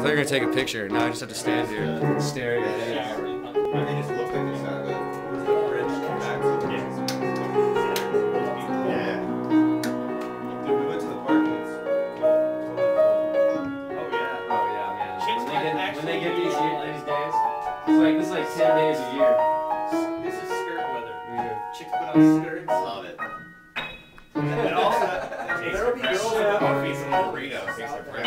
thought you were gonna take a picture. Now I just have to stand here staring at it. They just look like this. Yeah. Dude, we went to the park and it's totally cool. Oh yeah. Oh yeah, man. When they get these days, this is like 10 days a year. This is skirt weather. Yeah. Chicks put on skirts. Love it. And also, there will be girls with coffee and burritos.